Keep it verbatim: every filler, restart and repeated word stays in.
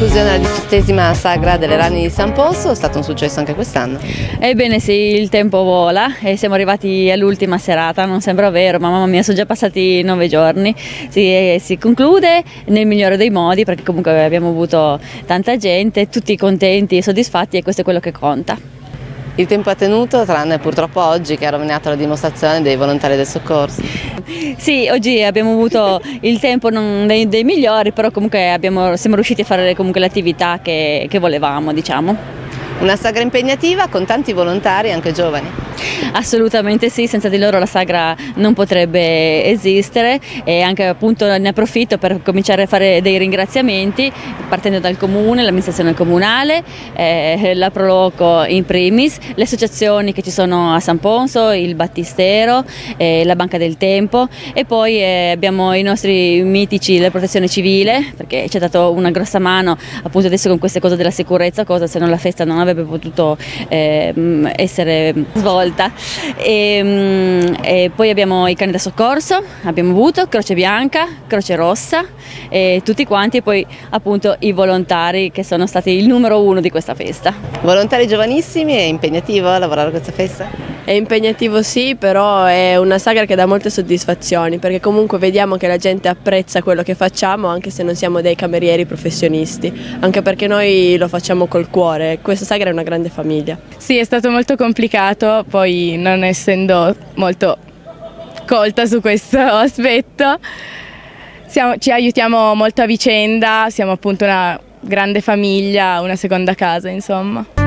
conclusione alla diciottesima sagra delle rani di San Ponso, è stato un successo anche quest'anno. Ebbene sì, il tempo vola e siamo arrivati all'ultima serata, non sembra vero, ma mamma mia, sono già passati nove giorni. Si, si conclude nel migliore dei modi perché comunque abbiamo avuto tanta gente, tutti contenti e soddisfatti e questo è quello che conta. Il tempo ha tenuto, tranne purtroppo oggi che ha rovinato la dimostrazione dei volontari del soccorso. Sì, oggi abbiamo avuto il tempo non dei, dei migliori, però comunque abbiamo, siamo riusciti a fare comunque l'attività che, che volevamo, diciamo. Una sagra impegnativa con tanti volontari, anche giovani. Assolutamente sì, senza di loro la sagra non potrebbe esistere e anche appunto ne approfitto per cominciare a fare dei ringraziamenti partendo dal comune, l'amministrazione comunale, eh, la Proloco in primis, le associazioni che ci sono a San Ponso, il Battistero, eh, la Banca del Tempo e poi eh, abbiamo i nostri mitici della Protezione Civile perché ci ha dato una grossa mano appunto adesso con queste cose della sicurezza, cosa se no la festa non avrebbe potuto eh, essere svolta. E, e poi abbiamo i cani da soccorso, abbiamo avuto Croce Bianca, Croce Rossa e tutti quanti e poi appunto i volontari che sono stati il numero uno di questa festa. Volontari giovanissimi, è impegnativo lavorare a questa festa? È impegnativo sì, però è una sagra che dà molte soddisfazioni perché comunque vediamo che la gente apprezza quello che facciamo anche se non siamo dei camerieri professionisti, anche perché noi lo facciamo col cuore, questa sagra è una grande famiglia. Sì, è stato molto complicato, poi non essendo molto colta su questo aspetto, siamo, ci aiutiamo molto a vicenda, siamo appunto una grande famiglia, una seconda casa insomma.